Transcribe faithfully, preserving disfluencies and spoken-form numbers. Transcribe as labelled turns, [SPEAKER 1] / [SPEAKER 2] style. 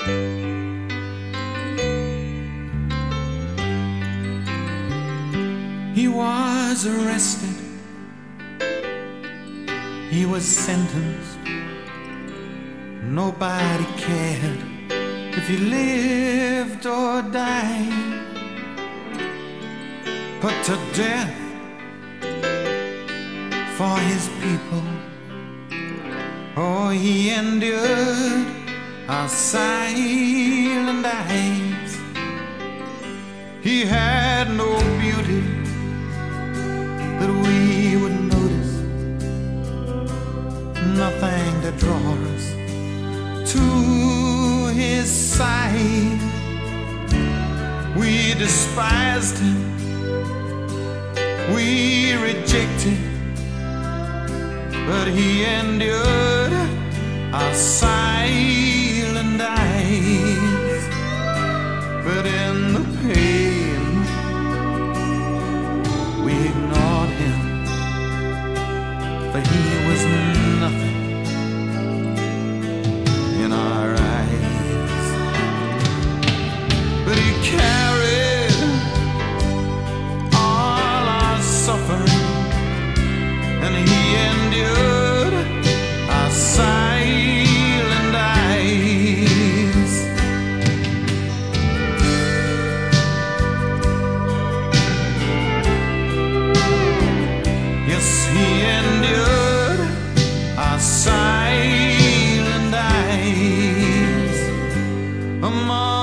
[SPEAKER 1] He was arrested, he was sentenced. Nobody cared if he lived or died. Put to death for his people. Oh, he endured our silent eyes. He had no beauty that we would notice, nothing to draw us to his side. We despised him, we rejected, but he endured our silent eyes. But in the pain, we ignored him, for he was nothing in our eyes. But he carried all our suffering, and he endured our silent eyes. Yes, he endured our silent eyes. Among